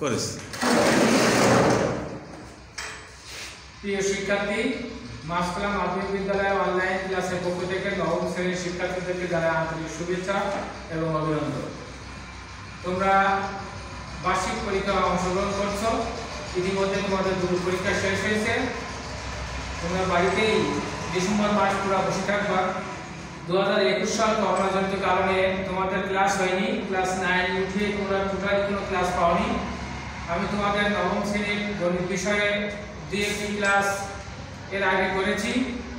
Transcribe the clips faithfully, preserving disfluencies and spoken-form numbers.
করিস। প্রিয় শিক্ষার্থী, মাসকলা মাধ্যমিক বিদ্যালয় অনলাইন ক্লাসের পক্ষ থেকে নবম শ্রেণীর শিক্ষার্থীদেরকে জানাই আন্তরিক শুভেচ্ছা এবং অভিনন্দন। তোমরা বার্ষিক পরীক্ষায় অংশগ্রহণ করছো। ইতিমধ্যে তোমাদের দুটো পরীক্ষা শেষ হয়েছে। তোমরা বাড়িতেই ডিসেম্বর মাস পুরো বসে থাকবা। দু হাজার একুশ সাল করোনাজনিত কারণে তোমাদের ক্লাস হয়নি। ক্লাস নাইন উঠে তোমরা টোটালি কোনো ক্লাস পাওনি। আমি তোমাদের নবম শ্রেণীর গণিত বিষয়ে দুই একটি ক্লাস এর আগে করেছি,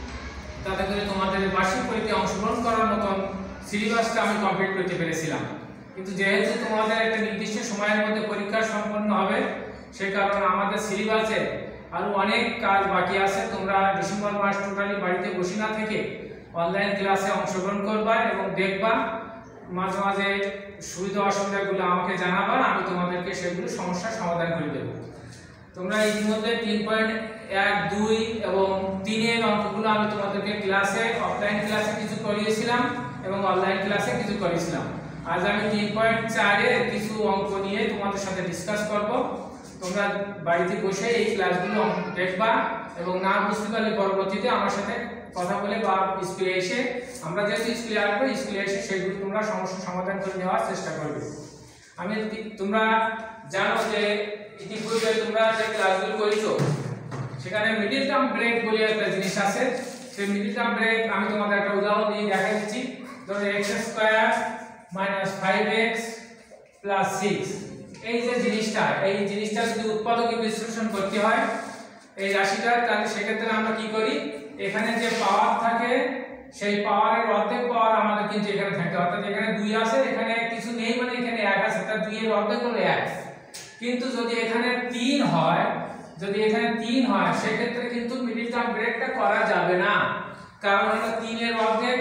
তাতে করে তোমাদের বার্ষিক পরীক্ষায় অংশগ্রহণ করার মতন সিলেবাসটা আমি কমপ্লিট করতে পেরেছিলাম। কিন্তু যেহেতু তোমাদের একটা নির্দিষ্ট সময়ের মধ্যে পরীক্ষা সম্পন্ন হবে, সেই কারণে আমাদের সিলেবাসে আরও অনেক কাজ বাকি আছে। তোমরা ডিসেম্বর মাস টোটালি বাড়িতে বসে না থেকে অনলাইন ক্লাসে অংশগ্রহণ করবা এবং দেখবা। মাঝে মাঝে সুবিধা অসুবিধাগুলো আমাকে জানাবা, আমি তোমাদেরকে সেগুলো সমস্যার সমাধান করে দেবো। তোমরা ইতিমধ্যে তিন পয়েন্ট এক দুই এবং তিনের অঙ্কগুলো আমি তোমাদেরকে ক্লাসে অফলাইন ক্লাসে কিছু করিয়েছিলাম এবং অনলাইন ক্লাসে কিছু করিয়েছিলাম। আজ আমি তিন পয়েন্ট চারের কিছু অঙ্ক নিয়ে তোমাদের সাথে ডিসকাস করব। তোমরা বাড়িতে বসে এই ক্লাসগুলো দেখবা এবং না বুঝতে পারলে পরবর্তীতে আমার সাথে কথা বলে বা স্কুলে এসে, আমরা যেহেতু স্কুলে আসবো, স্কুলে এসে সেগুলো তোমরা সমস্যার সমাধান করে নেওয়ার চেষ্টা করবে। আমি তোমরা জানো যে ইতিপূর্বে তোমরা যে ক্লাসগুলো করেছো সেখানে মিডল টার্ম ব্রেক বলে একটা জিনিস আছে। সেই মিডল টার্ম ব্রেক আমি তোমাদের একটা উদাহরণ দিয়ে দেখা দিচ্ছি। ধরো X square minus five X plus six, এই যে জিনিসটা, এই জিনিসটা যদি উৎপাদকে বিশ্লেষণ করতে হয় এই রাশিটা, তাহলে সেক্ষেত্রে আমরা কি করি, এখানে যে পাওয়ার থাকে সেই পাওয়ারের অর্ধেক পাওয়ার আমাদের কিন্তু এখানে থাকে। অর্থাৎ এখানে দুই আছে, এখানে কিছু নেই, মানে এখানে এক আছে, তার দুই এর অর্ধেক হলো এক। কিন্তু যদি এখানে তিন হয়, যদি এখানে তিন হয় সেক্ষেত্রে কিন্তু মিডল টার্ম ব্রেকটা করা যাবে না, কারণ এটা তিনের অর্ধেক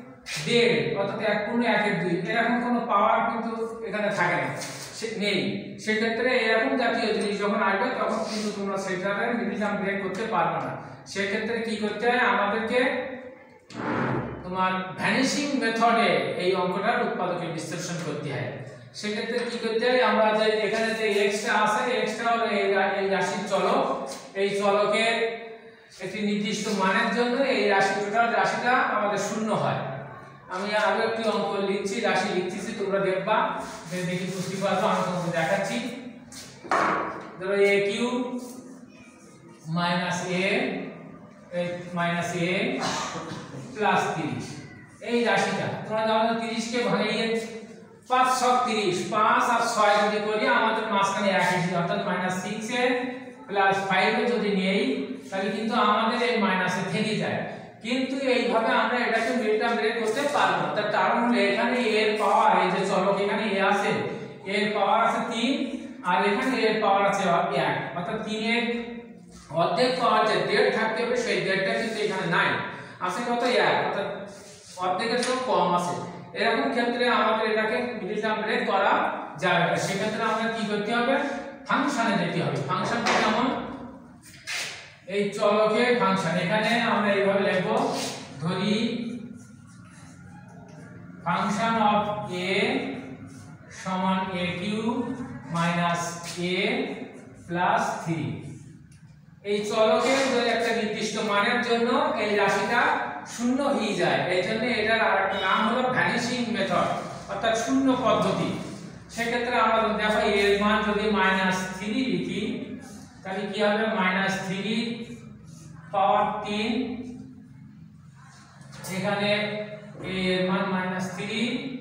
দেড়, অর্থাৎ এক পূর্ণ একের দুই, এরকম কোনো পাওয়ার কিন্তু এখানে থাকে না, নেই। সেক্ষেত্রে এরকম জাতীয় জিনিস যখন আসবে তখন কিন্তু তোমরা সেটারে মিডল টার্ম ব্রেক করতে পারবে না। সেক্ষেত্রে কি করতে হয়, আমাদেরকে তোমার ভ্যানিশিং মেথডে এই অঙ্কটার উৎপাদকে বিশ্লেষণ করতে হয়। সেক্ষেত্রে কি করতে হয়, আমরা যে এখানে যে এক্সটা আছে, এক্সটা হলো এই রাশির চলক। এই চলকের একটি নির্দিষ্ট মানের জন্য এই রাশি টোটাল রাশিটা আমাদের শূন্য হয়। আমি আরো একটি অঙ্ক লিখছি, রাশি লিখতেছি, তোমরা দেখবা, দেখি বুঝতে পারবো। আমি তোমাদের দেখাচ্ছি। ধরো A Q minus A minus A plus তিরিশ, এই রাশিটা তোমরা জানো তিরিশ কে ভাঙিয়ে পাঁচ ছক তিরিশ, পাঁচ আর ছয় যদি করি আমাদের মাঝখানে এক এসে, অর্থাৎ minus six A plus five A যদি নেই তাহলে কিন্তু আমাদের এই মাইনাসে থেকে যায়। কিন্তু এইভাবে আমরা এটাকে মিডল টার্ম ব্রেক করতে পারবো না। তার কারণ হলো এখানে এর পাওয়ার, এই যে চলক এখানে এ আছে, এর পাওয়ার আছে তিন, আর এখানে এর পাওয়ার আছে এক, অর্থাৎ তিনের অর্ধেক পাওয়ার যে দেড় থাকতে হবে সেই দেড়টা কিন্তু এখানে নাই, আছে কত এক, অর্থাৎ অর্ধেকের চেয়ে কম আছে। এরকম ক্ষেত্রে আমাদের এটাকে মিডল টার্ম ব্রেক করা যাবে না। সেক্ষেত্রে আমরা কি করতে হবে, ফাংশনে যেতে হবে। ফাংশনটা কেমন, এই চলকের ফাংশন, এখানে আমরা এইভাবে লিখব, ধরি ফাংশন অফ এ সমান A Q minus A plus three. এই চলকের যে একটা নির্দিষ্ট মানের জন্য এই রাশিটা শূন্য হয়ে যায়, এই জন্য এটার আরেকটা নাম হলো ভ্যানিশিং মেথড, অর্থাৎ শূন্য পদ্ধতি। সেক্ষেত্রে আমরা দেখো এর মান যদি মাইনাস থ্রি লিখি তাহলে কি হবে, মাইনাস থ্রি পাওয়ার তিন, এখানে এর মান মাইনাস থ্রি,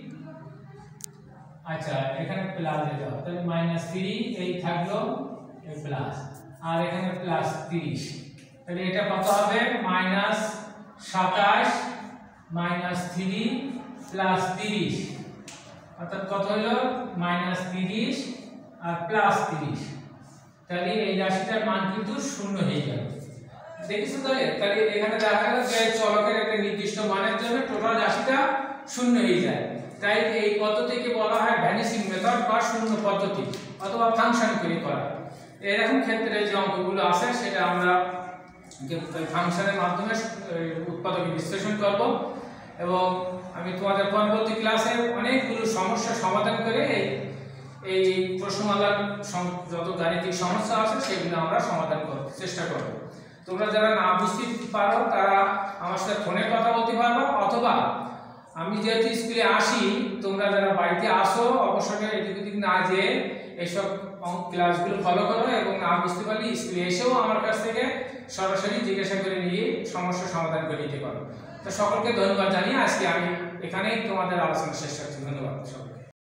আচ্ছা এখানে প্লাস দিতে হবে, তাহলে মাইনাস থ্রি এই থাকলো এই প্লাস, আর এখানে প্লাস তিরিশ, তাহলে এটা কত হবে, মাইনাস সাতাশ মাইনাস থ্রি প্লাস তিরিশ, অর্থাৎ কত হলো মাইনাস তিরিশ আর প্লাস তিরিশ। তাহলে এই রাশিটার মান কিন্তু শূন্য হয়ে যাবে। দেখিছো তাহলে, তাহলে এখানে দেখা গেল যে চলকের একটা নির্দিষ্ট মানের জন্য টোটাল রাশিটা শূন্য হয়ে যায়। তাই এই পদ্ধতিকে বলা হয় ভ্যানিশিং মেথড বা শূন্য পদ্ধতি অথবা ফাংশন করে করা। এরকম ক্ষেত্রে যে অঙ্কগুলো আছে সেটা আমরা ফাংশনের মাধ্যমে উৎপাদকে বিশ্লেষণ করব এবং আমি তোমাদের পরবর্তী ক্লাসে অনেকগুলো সমস্যা সমাধান করে এই প্রশ্নমালার যত গাণিতিক সমস্যা আছে সেগুলো আমরা সমাধান করতে চেষ্টা করব। তোমরা যারা না বুঝতে পারো তারা আমার সাথে ফোনে কথা বলতে পারবে, অথবা আমি যেহেতু স্কুলে আসি, তোমরা যারা বাড়িতে আসো অবশ্যই এদিক ওদিক না যেয়ে এইসব ক্লাসগুলো ফলো করো, এবং না বুঝতে পারলে স্কুলে এসেও আমার কাছ থেকে সরাসরি জিজ্ঞাসা করে নিয়ে সমস্যা সমাধান করে নিতে পারো। তো সকলকে ধন্যবাদ জানিয়ে আজকে আমি এখানেই তোমাদের আলোচনা শেষ করছি। ধন্যবাদ সকলকে।